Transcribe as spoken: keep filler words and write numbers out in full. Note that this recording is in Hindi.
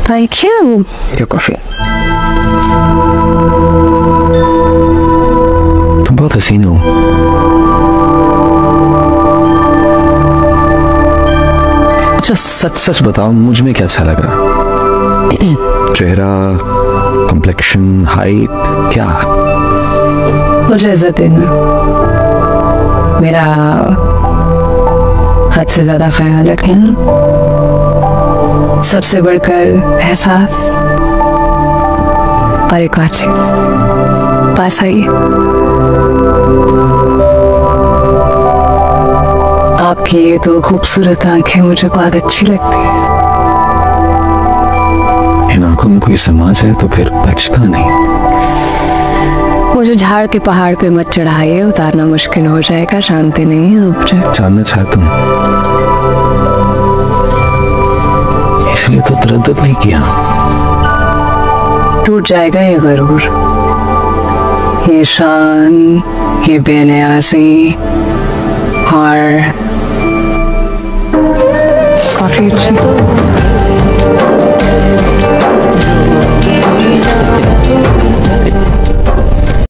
Thank you. Your coffee. तुम बहुत हसीन हो। अच्छा सच सच बताओ, मुझ में क्या अच्छा लग रहा? चेहरा, कॉम्प्लेक्शन, हाइट, क्या? मुझे इज्जत देना, मेरा हद से ज्यादा ख्याल रखना, सबसे बढ़कर एहसास, और एक और चीज, पास आइए। आपकी ये दो खूबसूरत आंखें मुझे बहुत अच्छी लगती है। इन आंखों में कोई समा जाए तो फिर बचता नहीं। मुझे झाड़ के पहाड़ पे मत चढ़ाइए, उतारना मुश्किल हो जाएगा, शांति नहीं है मुझे। जानना चाहता हूँ, इसलिए तो तरद्दुद नहीं किया। टूट जाएगा ये गरूर, ये शान, ये बेनियाज़ी, और काफी अच्छी